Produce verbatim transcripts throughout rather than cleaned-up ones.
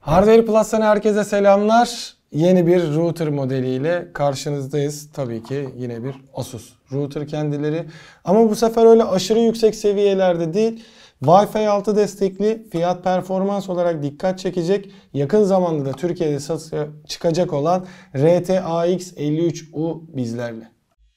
Hardware Plus'tan herkese selamlar. Yeni bir router modeliyle karşınızdayız. Tabii ki yine bir Asus router kendileri. Ama bu sefer öyle aşırı yüksek seviyelerde değil. Wi-Fi altı destekli, fiyat performans olarak dikkat çekecek, yakın zamanda da Türkiye'de satışa çıkacak olan R T A X elli üç U bizlerle.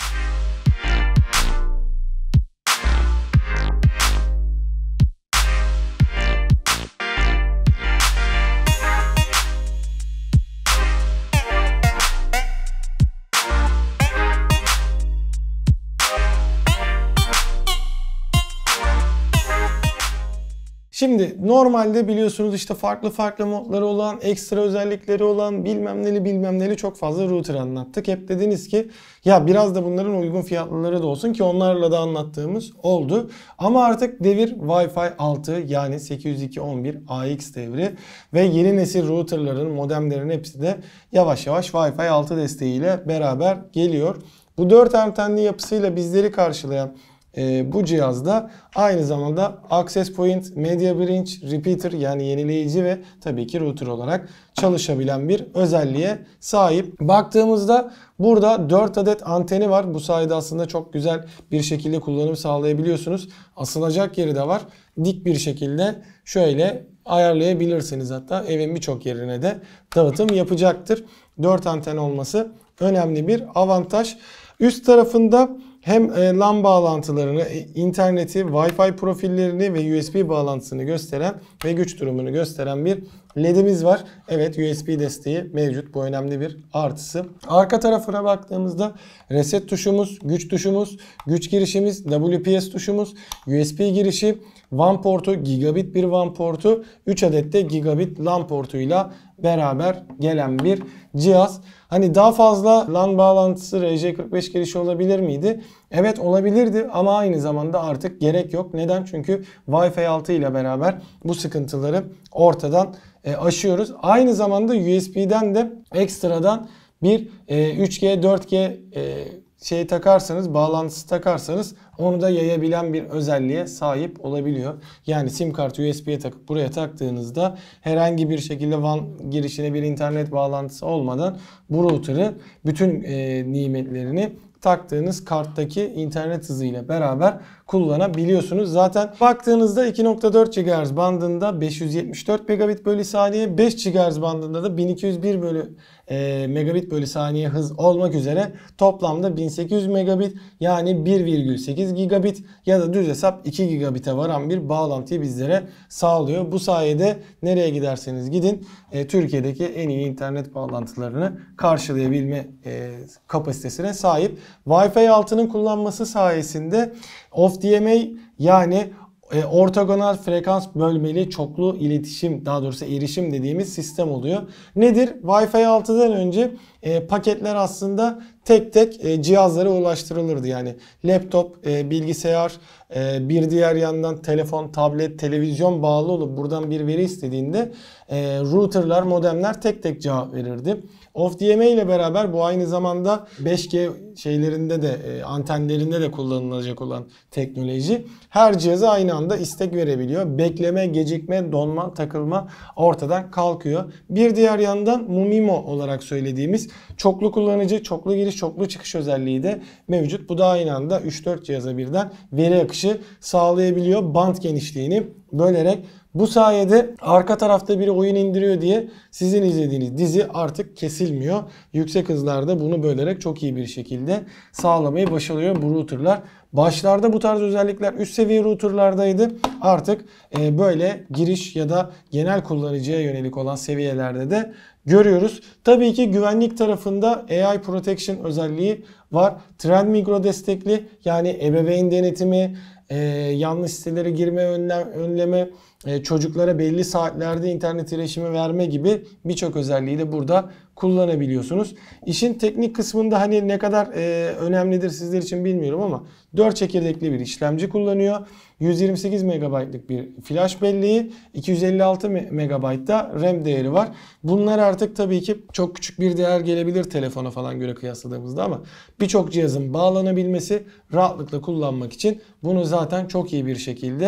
Şimdi normalde biliyorsunuz işte farklı farklı modları olan, ekstra özellikleri olan bilmem neli bilmem neli çok fazla router anlattık. Hep dediniz ki ya biraz da bunların uygun fiyatlıları da olsun ki onlarla da anlattığımız oldu. Ama artık devir Wi-Fi altı yani sekiz yüz iki nokta on bir A X devri ve yeni nesil routerların, modemlerin hepsi de yavaş yavaş Wi-Fi altı desteğiyle beraber geliyor. Bu dört antenli yapısıyla bizleri karşılayan Ee, bu cihazda aynı zamanda Access Point, Media Bridge, Repeater yani yenileyici ve tabii ki router olarak çalışabilen bir özelliğe sahip. Baktığımızda burada dört adet anteni var. Bu sayede aslında çok güzel bir şekilde kullanım sağlayabiliyorsunuz. Asılacak yeri de var. Dik bir şekilde şöyle ayarlayabilirsiniz, hatta evin birçok yerine de dağıtım yapacaktır. dört anten olması önemli bir avantaj. Üst tarafında hem LAN bağlantılarını, interneti, Wi-Fi profillerini ve U S B bağlantısını gösteren ve güç durumunu gösteren bir ledimiz var. Evet, U S B desteği mevcut. Bu önemli bir artısı. Arka tarafına baktığımızda reset tuşumuz, güç tuşumuz, güç girişimiz, W P S tuşumuz, U S B girişi, WAN portu, gigabit bir WAN portu, üç adet de gigabit LAN portuyla beraber gelen bir cihaz. Hani daha fazla LAN bağlantısı R J kırk beş girişi olabilir miydi? Evet, olabilirdi ama aynı zamanda artık gerek yok. Neden? Çünkü Wi-Fi altı ile beraber bu sıkıntıları ortadan e, aşıyoruz. Aynı zamanda U S B'den de ekstradan bir e, üç G dört G e, şey takarsanız, bağlantısı takarsanız onu da yayabilen bir özelliğe sahip olabiliyor. Yani sim kartı U S B'ye takıp buraya taktığınızda herhangi bir şekilde WAN girişine bir internet bağlantısı olmadan bu router'ı bütün e, nimetlerini taktığınız karttaki internet hızıyla beraber kullanabiliyorsunuz. Zaten baktığınızda iki nokta dört gigahertz bandında beş yüz yetmiş dört megabit bölü saniye, beş gigahertz bandında da bin iki yüz bir bölü e, megabit bölü saniye hız olmak üzere toplamda bin sekiz yüz megabit yani bir virgül sekiz gigabit ya da düz hesap iki gigabit'e varan bir bağlantıyı bizlere sağlıyor. Bu sayede nereye giderseniz gidin e, Türkiye'deki en iyi internet bağlantılarını karşılayabilme e, kapasitesine sahip. Wi-Fi altının kullanması sayesinde Off D M A yani e, ortogonal frekans bölmeli çoklu iletişim, daha doğrusu erişim dediğimiz sistem oluyor. Nedir? Wi-Fi altıdan önce e, paketler aslında tek tek e, cihazlara ulaştırılırdı. Yani laptop, e, bilgisayar, e, bir diğer yandan telefon, tablet, televizyon bağlı olup buradan bir veri istediğinde e, routerlar, modemler tek tek cevap verirdi. Off D M A ile beraber bu aynı zamanda beş G şeylerinde de e, antenlerinde de kullanılacak olan teknoloji. Her cihaza aynı anda istek verebiliyor. Bekleme, gecikme, donma, takılma ortadan kalkıyor. Bir diğer yandan MU-MIMO olarak söylediğimiz çoklu kullanıcı, çoklu giriş, çoklu çıkış özelliği de mevcut. Bu da aynı anda üç dört cihaza birden veri akışı sağlayabiliyor. Band genişliğini bölerek. Bu sayede arka tarafta biri oyun indiriyor diye sizin izlediğiniz dizi artık kesilmiyor. Yüksek hızlarda bunu bölerek çok iyi bir şekilde sağlamayı başarıyor bu routerlar. Başlarda bu tarz özellikler üst seviye routerlardaydı. Artık e, böyle giriş ya da genel kullanıcıya yönelik olan seviyelerde de görüyoruz. Tabii ki güvenlik tarafında A I Protection özelliği var. Trend Micro destekli, yani ebeveyn denetimi, e, yanlış sitelere girme önlem, önleme, e, çocuklara belli saatlerde internet erişimi verme gibi birçok özelliği de burada kullanabiliyorsunuz. İşin teknik kısmında hani ne kadar e, önemlidir sizler için bilmiyorum ama dört çekirdekli bir işlemci kullanıyor. yüz yirmi sekiz megabaytlık bir flash belleği, iki yüz elli altı megabayt da RAM değeri var. Bunlar artık tabii ki çok küçük bir değer gelebilir telefona falan göre kıyasladığımızda ama birçok cihazın bağlanabilmesi, rahatlıkla kullanmak için bunu zaten çok iyi bir şekilde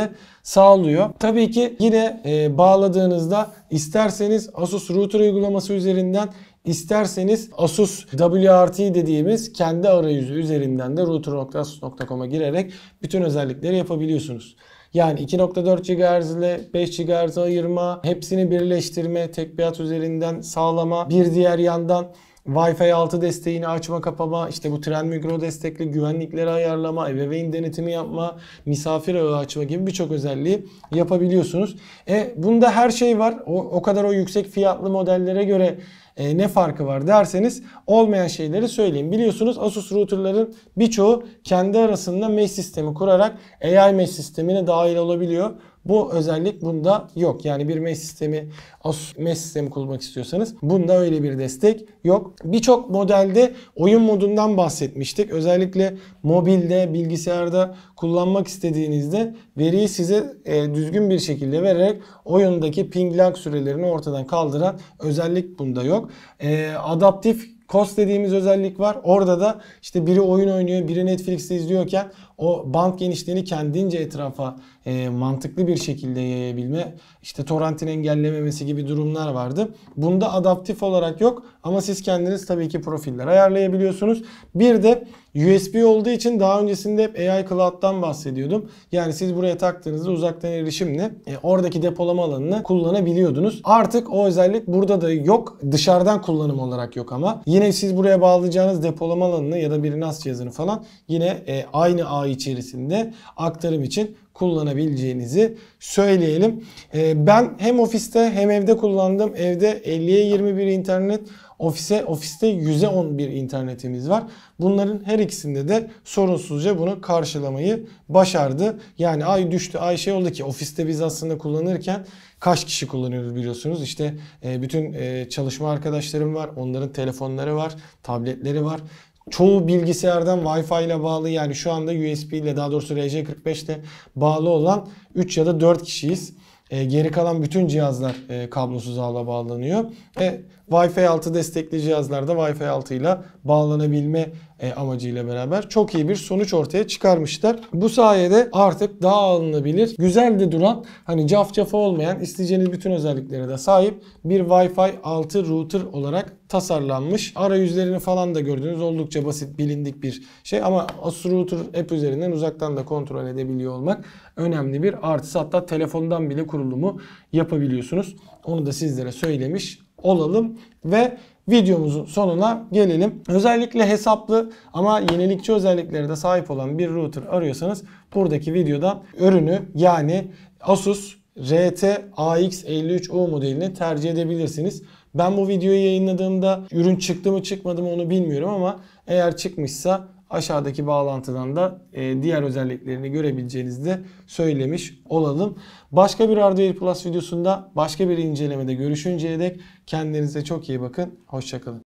sağlıyor. Tabii ki yine e, bağladığınızda isterseniz Asus Router uygulaması üzerinden, İsterseniz Asus W R T dediğimiz kendi arayüzü üzerinden de router nokta asus nokta com'a girerek bütün özellikleri yapabiliyorsunuz. Yani iki nokta dört gigahertz ile beş gigahertz ayırma, hepsini birleştirme, tek bir hat üzerinden sağlama, bir diğer yandan Wi-Fi altı desteğini açma kapama, işte bu Tren Migro destekli güvenlikleri ayarlama, ebeveyn denetimi yapma, misafir ağı açma gibi birçok özelliği yapabiliyorsunuz. E, bunda her şey var. O, o kadar o yüksek fiyatlı modellere göre e, ne farkı var derseniz olmayan şeyleri söyleyeyim. Biliyorsunuz Asus routerların birçoğu kendi arasında mesh sistemi kurarak A I mesh sistemine dahil olabiliyor. Bu özellik bunda yok. Yani bir mesh sistemi, Asus mesh sistemi kurmak istiyorsanız bunda öyle bir destek yok. Birçok modelde oyun modundan bahsetmiştik. Özellikle mobilde, bilgisayarda kullanmak istediğinizde veriyi size e, düzgün bir şekilde vererek oyundaki ping lag sürelerini ortadan kaldıran özellik bunda yok. E, adaptif Cos dediğimiz özellik var. Orada da işte biri oyun oynuyor, biri Netflix'te izliyorken o band genişliğini kendince etrafa e, mantıklı bir şekilde yayabilme, işte torrentin engellememesi gibi durumlar vardı. Bunda adaptif olarak yok ama siz kendiniz tabii ki profiller ayarlayabiliyorsunuz. Bir de U S B olduğu için daha öncesinde hep A I Cloud'dan bahsediyordum. Yani siz buraya taktığınızda uzaktan erişimle e, oradaki depolama alanını kullanabiliyordunuz. Artık o özellik burada da yok. Dışarıdan kullanım olarak yok ama. Yine siz buraya bağlayacağınız depolama alanını ya da bir N A S cihazını falan yine e, aynı ağ içerisinde aktarım için kullanabileceğinizi söyleyelim. E, ben hem ofiste hem evde kullandım. Evde elliye yirmi bir internet, ofise ofiste yüze on bir internetimiz var. Bunların her ikisinde de sorunsuzca bunu karşılamayı başardı. Yani ay düştü, ay şey oldu ki ofiste biz aslında kullanırken kaç kişi kullanıyoruz biliyorsunuz. İşte e, bütün e, çalışma arkadaşlarım var. Onların telefonları var, tabletleri var. Çoğu bilgisayardan Wi-Fi ile bağlı, yani şu anda U S B ile, daha doğrusu R J kırk beş ile bağlı olan üç ya da dört kişiyiz. E, geri kalan bütün cihazlar e, kablosuz ağla bağlanıyor. E, Wi-Fi altı destekli cihazlarda Wi-Fi altı ile bağlanabilme e, amacıyla beraber çok iyi bir sonuç ortaya çıkarmışlar. Bu sayede artık daha alınabilir, güzel de duran, hani cafcafa olmayan, isteyeceğiniz bütün özelliklere de sahip bir Wi-Fi altı router olarak tasarlanmış. Arayüzlerini falan da gördüğünüz oldukça basit, bilindik bir şey ama Asus Router app üzerinden uzaktan da kontrol edebiliyor olmak önemli bir artısı. Hatta telefondan bile kurulumu yapabiliyorsunuz. Onu da sizlere söylemiş olalım ve videomuzun sonuna gelelim. Özellikle hesaplı ama yenilikçi özelliklere de sahip olan bir router arıyorsanız buradaki videoda ürünü, yani Asus R T A X elli üç U modelini tercih edebilirsiniz. Ben bu videoyu yayınladığımda ürün çıktı mı çıkmadı mı onu bilmiyorum ama eğer çıkmışsa aşağıdaki bağlantıdan da diğer özelliklerini görebileceğinizi de söylemiş olalım. Başka bir Hardware Plus videosunda başka bir incelemede görüşünceye dek kendinize çok iyi bakın. Hoşça kalın.